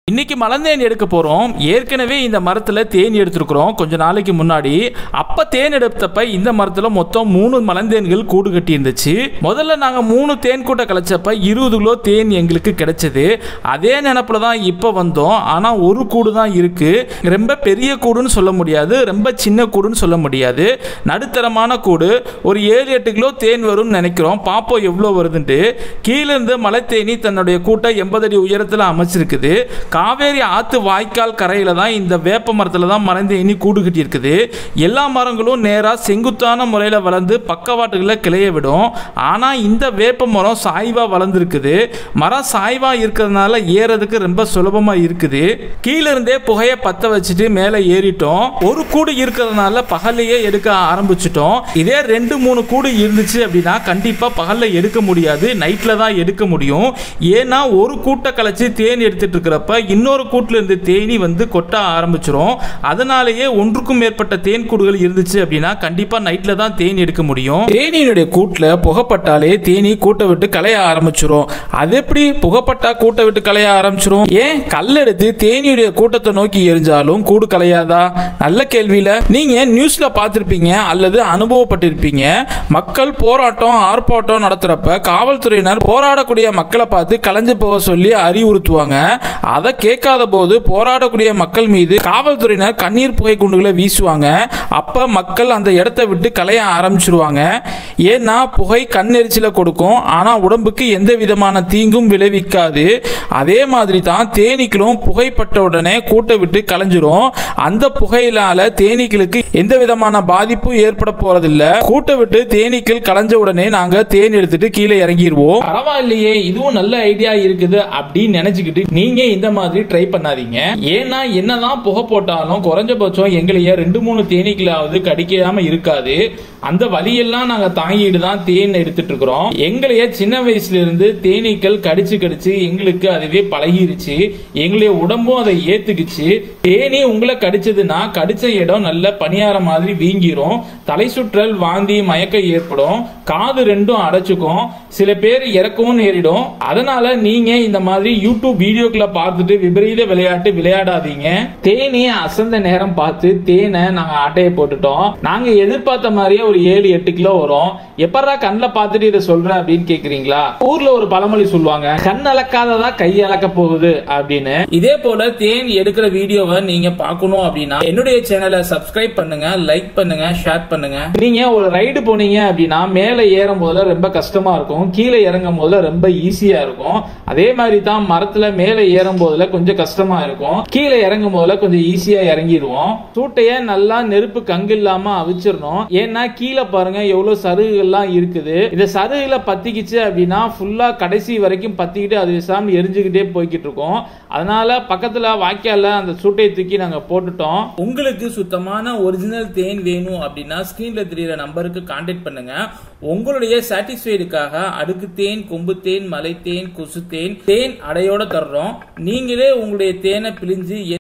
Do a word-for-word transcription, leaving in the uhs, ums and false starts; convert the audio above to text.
இன்னைக்கு மலந்தேன் எடுக்க போறோம். ஏற்கனவே இந்த மரத்துல தேன் எடுத்துக்கிறோம் கொஞ்ச நாளைக்கு முன்னாடி. அப்ப தேன் எடுத்தப்ப இந்த மரத்துல மொத்தம் மூணு மலந்தேன்கள் கூடு கட்டி இருந்துச்சு. முதல்ல நாங்க மூணு தேன் கூட்ட கலைச்சப்ப இருபது கிலோ தேன் எங்களுக்கு கிடைச்சது. அதே நினைப்புல தான் இப்ப வந்தோம். ஆனா ஒரு கூடு தான் இருக்கு. ரொம்ப பெரிய கூடுன்னு சொல்ல முடியாது, ரொம்ப சின்ன கூடுன்னு சொல்ல முடியாது, நடுத்தரமான கூடு. ஒரு ஏழு எட்டு கிலோ தேன் வரும்னு நினைக்கிறோம். பாப்போம் எவ்வளவு வருதுன்ட்டு. கீழே இருந்து மலை தேனி தன்னுடைய கூட்டை எண்பது அடி உயரத்தில் அமைச்சிருக்குது. காவேரி ஆத்து வாய்க்கால் கரையில தான் இந்த வேப்ப மரத்துல தான் மலந்தேனி கூடு கட்டி இருக்குது. எல்லா மரங்களும் நேரா செங்குத்தான முறையில் வளர்ந்து பக்கவாட்டுகளை கிளைய விடும். ஆனா இந்த வேப்ப மரம் சாய்வா வளர்ந்துருக்குது. மரம் சாய்வா இருக்கிறதுனால ஏறதுக்கு ரொம்ப சுலபமா இருக்குது. கீழே இருந்தே புகையை பத்த வச்சுட்டு மேலே ஏறிட்டோம். ஒரு கூடு இருக்கிறதுனால பகல்லையே எடுக்க ஆரம்பிச்சிட்டோம். இதே ரெண்டு மூணு கூடு இருந்துச்சு அப்படின்னா கண்டிப்பா பகல்ல எடுக்க முடியாது, நைட்ல தான் எடுக்க முடியும். ஏன்னா ஒரு கூட்டை கலைச்சு தேன் எடுத்துட்டு இருக்கிறப்ப இன்னொரு கூட்டுல இருந்து தேனி வந்து கொட்ட ஆரம்பிச்சிரும். அதனாலேயே ஒன்றுக்கும் மேற்பட்ட தேன் கூடுகள் இருந்துச்சு அப்படின்னா கண்டிப்பா நைட்ல தான் தேன் எடுக்க முடியும். தேனியினுடைய கூட்டுல புகைப்பட்டாலே தேனி கூட்டை விட்டு கலைய ஆரம்பிச்சிரும். அது எப்படி புகைப்பட்டா கூட்டை விட்டு கலைய ஆரம்பிச்சிரும்? ஏன் கல் எடுத்து தேனியுடைய கூட்டத்தை நோக்கி எரிஞ்சாலும் கூடு கலையாதா? நல்ல கேள்வியில. நீங்க நியூஸ்ல பார்த்திருப்பீங்க அல்லது அனுபவப்பட்டிருப்பீங்க. மக்கள் போராட்டம் ஆர்ப்பாட்டம் நடத்துறப்ப காவல்துறையினர் போராடக்கூடிய மக்களை பார்த்து கலைஞ்சு போக சொல்லி அறிவுறுத்துவாங்க. அதை கேட்காத போது போராடக்கூடிய மக்கள் மீது காவல்துறையினர் கண்ணீர் புகை குண்டுகளை வீசுவாங்க. அப்ப மக்கள் அந்த இடத்தை விட்டு கலைய ஆரம்பிச்சிருவாங்க. ஏன்னா புகை கண்ணெரிச்சலை கொடுக்கும், ஆனா உடம்புக்கு எந்த விதமான தீங்கும் விளைவிக்காது. அதே மாதிரி தான் தேனீக்களும் புகைப்பட்ட உடனே கூட்டை விட்டு கலைஞ்சிரும். அந்த புகையினால தேனீக்களுக்கு எந்த விதமான பாதிப்பும் ஏற்பட போறதில்ல. கூட்டை விட்டு தேனீக்கள் கலைஞ்ச உடனே நாங்க தேன் எடுத்துட்டு கீழே இறங்கிடுவோம். பரவாயில்லையே, இதுவும் நல்ல ஐடியா இருக்குது அப்படின்னு நினைச்சுக்கிட்டு நீங்க இந்த மாதிரி ட்ரை பண்ணாதீங்க. ஏன்னா என்னதான் புகை போட்டாலும் குறைஞ்சபட்சம் எங்களைய ரெண்டு மூணு தேனீக்களாவது கடிக்காம இருக்காது. அந்த வழியெல்லாம் நாங்க தாங்கிட்டு தான் தேன் எடுத்துட்டு இருக்கிறோம். எங்களைய சின்ன வயசுல இருந்து தேனீக்கள் கடிச்சு கடிச்சு எங்களுக்கு அதுவே பழகிருச்சு. எங்களுடைய உடம்பும் அதை ஏத்துக்குச்சு. தேனி உங்களை கடிச்சதுன்னா கடிச்ச இடம் நல்ல பனியார மாதிரி வீங்கிரும். தலை சுற்றல், வாந்தி, மயக்கம் ஏற்படும். காது ரெண்டும் அடைச்சுக்கும். சில பேர் இறக்கவும் நேரிடும். அதனால நீங்க இந்த மாதிரி யூடியூப் வீடியோக்களை பார்த்துட்டு விபரீத விளையாட்டு விளையாடாதீங்க. தேனி அசந்த நேரம் பார்த்து தேனை நாங்க ஆட்டையை போட்டுட்டோம். நாங்க எதிர்பார்த்த மாதிரியே ஒரு ஏழு எட்டு கிலோ வரும். எப்படா கண்ணில் பார்த்துட்டு இதை சொல்ற அப்படின்னு கேக்குறீங்களா? ஊர்ல ஒரு பழமொழி சொல்லுவாங்க, கண் அளக்காததா கை அளக்க போகுது அப்படின்னு. இதே போல தேன் எடுக்கிற வீடியோவை நீங்க பார்க்கணும் அப்படின்னா என்னுடைய சேனலை சப்ஸ்கிரைப் பண்ணுங்க, லைக் பண்ணுங்க, ஷேர் பண்ணுங்க. நீங்க ஒரு ரைடு போனீங்க அப்படின்னா மேல ஏறும் போதுல ரொம்ப கஷ்டமா இருக்கும், கீழே இறங்கும் போதுல ரொம்ப ஈஸியா இருக்கும். அதே மாதிரி தான் மரத்துல மேல ஏறும் போதுல கொஞ்சம் கஷ்டமா இருக்கும், கீழே இறங்கும் போதுல கொஞ்சம் ஈஸியா இறங்கிடுவோம். சூட்டைய நல்லா நெருப்பு கங்கு இல்லாம அவிச்சிடணும். ஏன்னா கீழே பாருங்க எவ்வளவு சருகுகள்லாம் இருக்குது. இந்த சருகுல பத்திக்கிச்சு அப்படின்னா ஃபுல்லா கடைசி வரைக்கும் பத்திக்கிட்டு அது விசாம எரிஞ்சுக்கிட்டே போய்கிட்டு இருக்கும். அதனால பக்கத்துல வாய்க்கால அந்த சூட்டையை தூக்கி நாங்க போட்டுட்டோம். உங்களுக்கு சுத்தமான ஒரிஜினல் தேன் வேணும் அப்படின்னா ஸ்கிரீன்ல தெரியுற நம்பருக்கு கான்டாக்ட் பண்ணுங்க. உங்களுடைய சாட்டிஸ்ஃபைடுக்காக அடுக்கு தேன், கொம்பு தேன், மலை தேன், கொசு தேன், தேன் அடையோட தர்றோம். நீங்களே உங்களுடைய தேனை பிழிஞ்சு